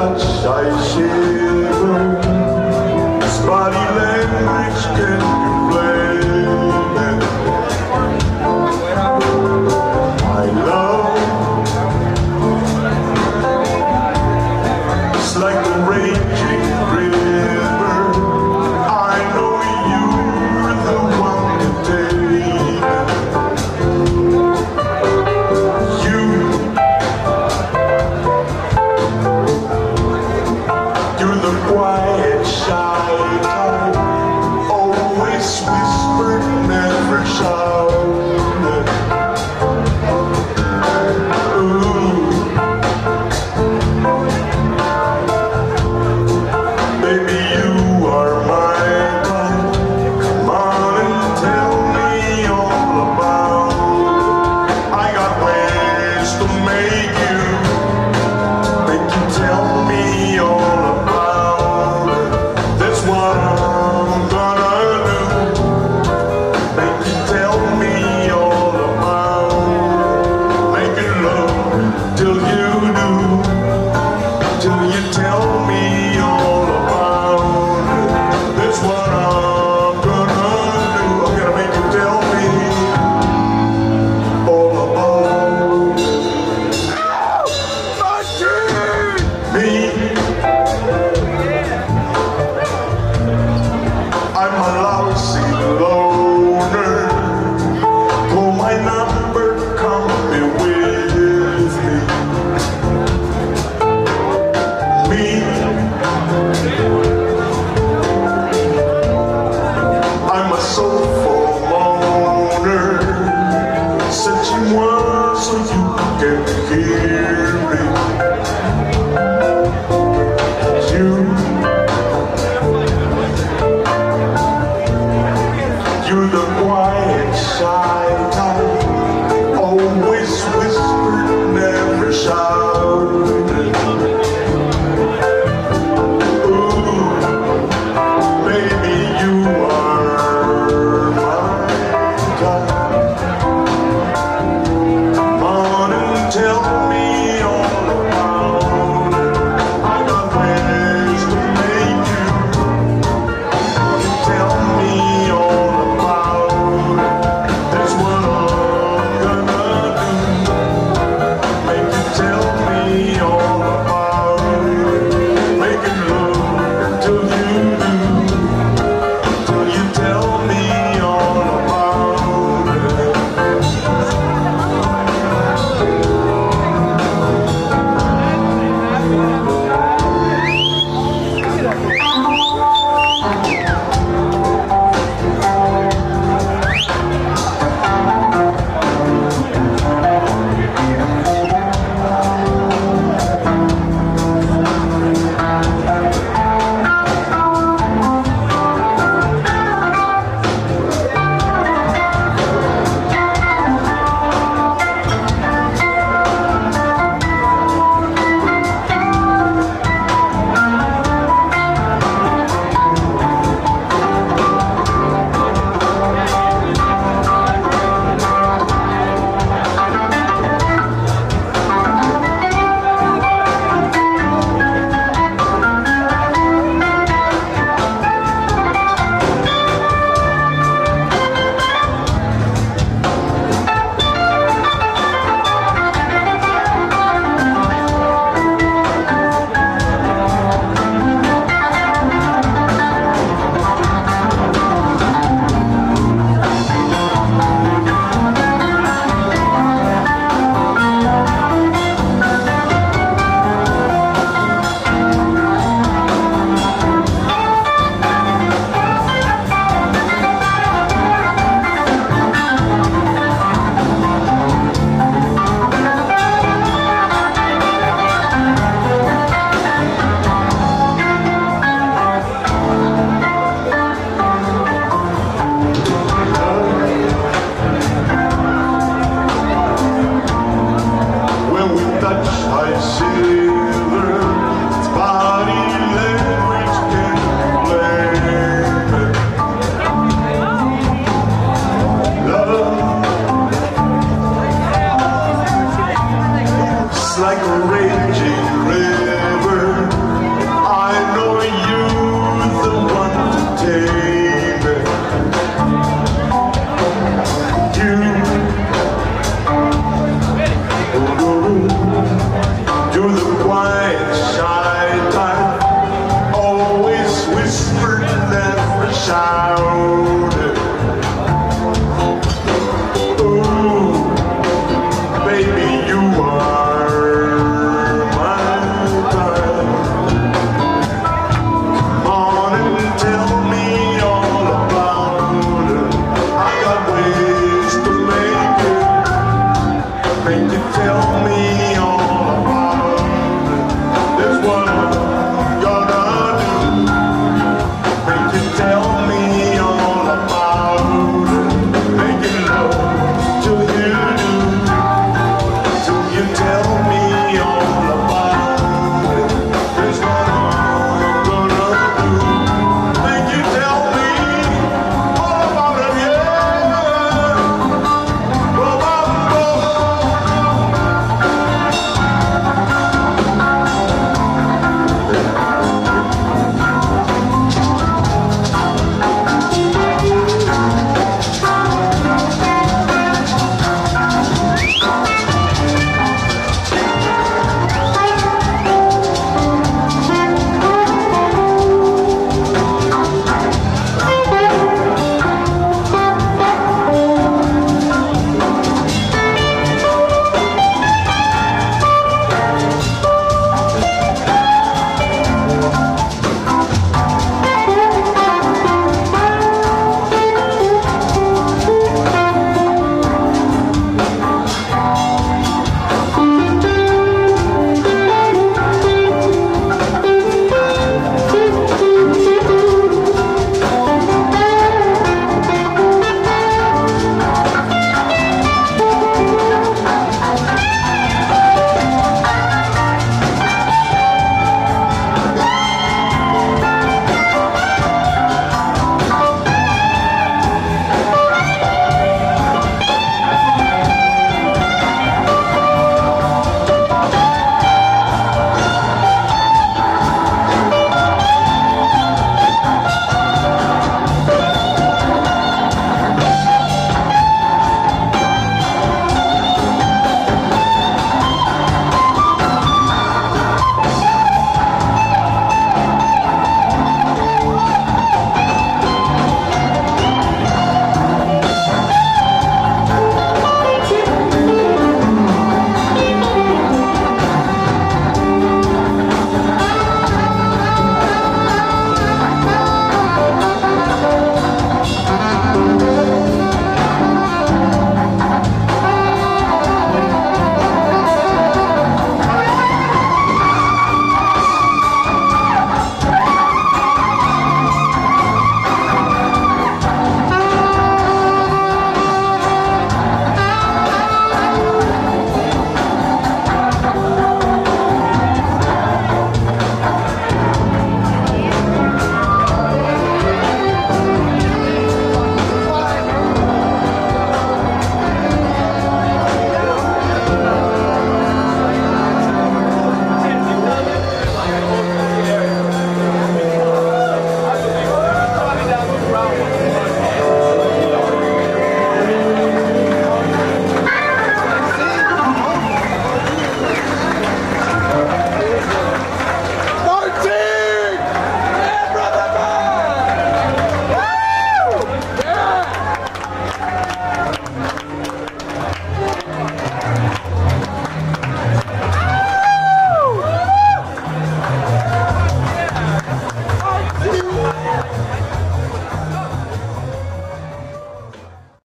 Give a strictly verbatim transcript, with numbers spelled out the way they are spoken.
touch I shiver. This body language can blame it. My love, it's like the raging river. I know you're the one to take you. You're the quiet, shy type, always whispered, never shouted. Ooh, baby, you are my type. Come on and tell me all about it. I got ways to make you, make you tell me all about it. That's what I'm gonna do. Make you tell me all about it. Make it love till you do, till you tell me all about it. That's what I'm gonna do. I'm gonna make you tell me all about it. Me.